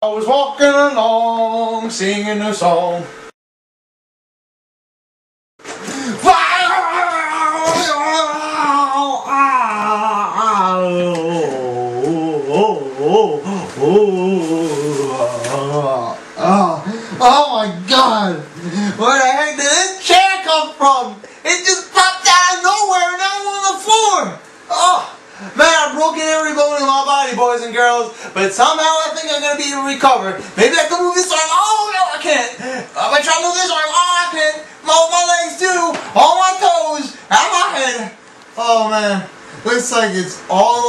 I was walking along, singing a song. Oh my God! Where the heck did this chair come from? It just popped out of nowhere and now I'm on the floor! Oh! Man, I've broken every bone in my body, boys and girls, but somehow I think I'm going to be able to recover. Maybe I can move this arm. Oh, no, I can't. I'm going to try to move this arm. Oh, I can't. My legs too. All my toes. And my head. Oh, man. Looks like it's all